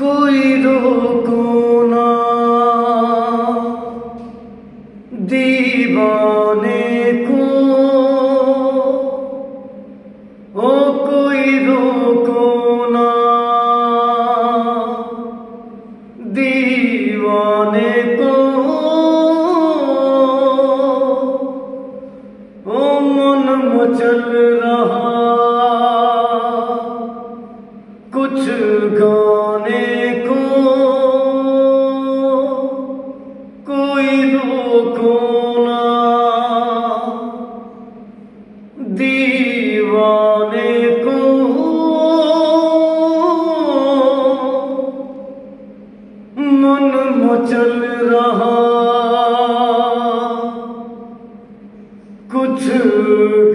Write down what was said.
कोई रोको ना दीवाने को, ओ कोई रोको ना दीवाने को, ओ मन मचल रहा कुछ गाने को, कोई रोको ना दीवाने को, मन मचल रहा कुछ